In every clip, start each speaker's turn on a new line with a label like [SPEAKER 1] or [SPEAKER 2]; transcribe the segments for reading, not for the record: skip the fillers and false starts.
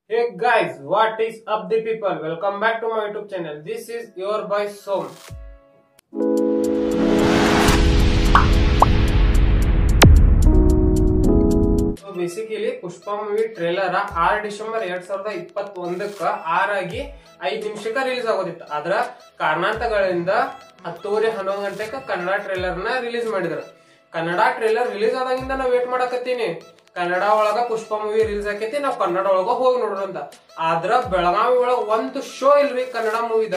[SPEAKER 1] Hey guys, what is up the people? Welcome back to my YouTube channel. This is your boy Som. So basically Pushpa movie trailer 6 December 2021 ಆರಾಗಿ 5 ನಿಮಿಷಕ್ಕೆ release ಆಗೋದಿತ್ತು. ಅದರ ಕಾರಣಾಂತರಗಳಿಂದ 10:11 ಗಂಟೆಗೆ Kannada trailer ನ release ಮಾಡಿದ್ರು. Kannada trailer release ಆದಾಗಿಂದ ನಾವು wait ಮಾಡಕತ್ತೀನಿ. Kannada ಒಳಗ ಪುಷ್ಪ movie release ಆಕೈತಿ, ನಾವ್ ಕನ್ನಡ ಒಳಗ ಹೋಗಿ ನೋಡ್ರ ಅಂತ. ಆದ್ರ ಬೆಳಗಾವಿ ಒಳಗ ಒಂದು ಶೋ ಇಲ್ರಿ ಕನ್ನಡ ಮೂವಿದ.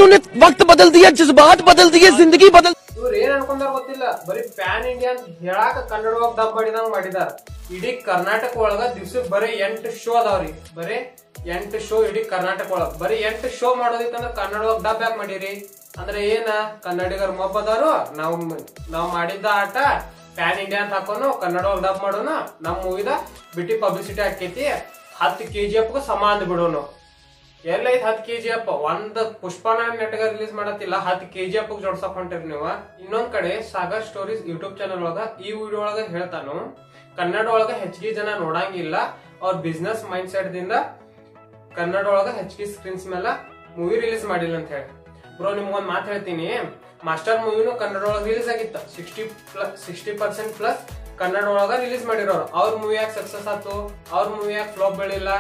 [SPEAKER 1] ಇವ್ರು ಏನ್ ಅನ್ಕೊಂಡಾರ ಗೊತ್ತಿಲ್ಲ, ಬರೀ ಪ್ಯಾನ್ ಇಂಡಿಯಾ ಅಂತ ಹೇಳಾಕ ಕನ್ನಡ ಒಳಗ ಡಬ್ ಮಾಡಿದಂಗ ಮಾಡಿದಾರ. ಇಡೀ ಕರ್ನಾಟಕ ಒಳಗ ದಿವ್ಸಕ್ ಬರೀ 8 ಶೋ ಅದಾವ್ರಿ. ಬರೀ 8 ಶೋ ಇಡೀ ಕರ್ನಾಟಕ ಒಳಗ. ಬರೀ 8 ಶೋ ಮಾಡೋದಿತ್ತಂದ್ರ ಕನ್ನಡ ಒಳಗ ಡಬ್ ಯಾಕೆ ಮಾಡಿರಿ ಅಂದ್ರೆ ಏನ ಕನ್ನಡಿಗರ ಮೊಬ್ಬದಾರು. ನಾವ್ ಮಾಡಿದ್ದ ಆಟ ಪ್ಯಾನ್ ಇಂಡಿಯಾ ಅಂತ ಹಾಕೋನು ಕನ್ನಡ ಒಳಗ ಡಬ್ ಮಾಡೋನು, ನಮ್ ಮೂವಿದ ಬಿಟ್ಟಿ ಪಬ್ಲಿಸಿಟಿ ಆಕೈತಿ. 10 KGF ಸಮ ಅಂದ್ ಬಿಡೋನು. ಎಲ್ಲೈತ್ 10 KGF? ಒಂದ್ ಪುಷ್ಪನ ನೆಟ್ಗ ರಿಲೀಸ್ ಮಾಡತ್ತಿಲ್ಲ, 10 KGF ಜೋಡ್ಸಕ್ ಹೊಂಟಿರಿ ನೀವು. ಇನ್ನೊಂದ್ ಕಡೆ ಸಾಗರ್ ಸ್ಟೋರೀಸ್ ಯೂಟ್ಯೂಬ್ ಚಾನಲ್ ಒಳಗ ಈ ವಿಡಿಯೋ ಒಳಗ ಹೇಳ್ತಾನು, ಕನ್ನಡ ಒಳಗ ಹೆಚ್ಚಿಗೆ ಜನ ನೋಡಂಗಿಲ್ಲ, ಅವ್ರ ಬಿಸ್ನೆಸ್ ಮೈಂಡ್ ಸೆಟ್ ದಿಂದ ಕನ್ನಡ ಒಳಗ ಹೆಚ್ಚಿಗೆ ಸ್ಕ್ರೀನ್ಸ್ ಮೇಲೆ ಮೂವಿ ರಿಲೀಸ್ ಮಾಡಿಲ್ಲ ಅಂತ ಹೇಳಿ. ಬ್ರೋ ನಿಮ್ಗೊಂದ್ ಮಾತು ಹೇಳ್ತೀನಿ, ಮಾಸ್ಟರ್ ಮೂವಿನೂ ಕನ್ನಡ ಒಳಗ ರಿಲೀಸ್ ಆಗಿತ್ತ. 60% ಪ್ಲಸ್ ಕನ್ನಡ ಒಳಗ ರಿಲೀಸ್ ಮಾಡಿರೋರು. ಅವ್ರ ಮೂವಿ ಯಾಕೆ ಸಕ್ಸಸ್ ಆಯ್ತು, ಅವ್ರ ಮೂವಿ ಯಾಕೆ ಫ್ಲಾಪ್ ಬೆಳಿಲ್ಲ,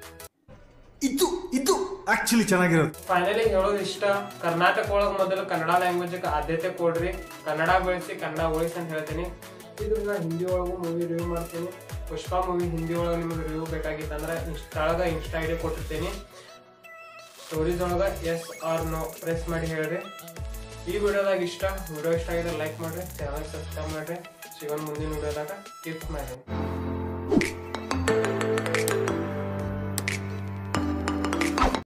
[SPEAKER 2] ಇದು ಆಕ್ಚುಲಿ ಚೆನ್ನಾಗಿರೋದು.
[SPEAKER 1] ಫೈನಲಿ ಹೇಳೋದು ಇಷ್ಟ, ಕರ್ನಾಟಕ ಒಳಗ ಮೊದಲು ಕನ್ನಡ ಲ್ಯಾಂಗ್ವೇಜ್ ಆದ್ಯತೆ ಕೊಡ್ರಿ, ಕನ್ನಡ ಬೆಳೆಸಿ ಕನ್ನಡ ಉಳಿಸಿ ಅಂತ ಹೇಳ್ತೀನಿ. ಇದ್ರ ಹಿಂದಿ ಒಳಗೂ ಮೂವಿ ರಿವ್ಯೂ ಮಾಡ್ತೀನಿ. ಪುಷ್ಪ ಮೂವಿ ಹಿಂದಿ ಒಳಗ ನಿಮ್ಗೆ ರಿವ್ಯೂ ಬೇಕಾಗಿತ್ತಂದ್ರೆ ಕೆಳಗ ಇನ್ಸ್ಟಾ ID ಕೊಟ್ಟಿರ್ತೀನಿ. ಸ್ಟೋರೀಸ್ ಒಳಗ ಎಸ್ ಆರ್ ನೋ ಪ್ರೆಸ್ ಮಾಡಿ ಹೇಳ್ರಿ. ಈ ವಿಡಿಯೋ ಇಷ್ಟ ಆಗಿದ್ರೆ ಲೈಕ್ ಮಾಡ್ರಿ, ಚಾನಲ್ ಸಬ್ಸ್ಕ್ರೈಬ್ ಮಾಡ್ರಿ. ಸಿಗೋಣ ಮುಂದಿನ ವಿಡಿಯೋದಾಗ. Keep smiling.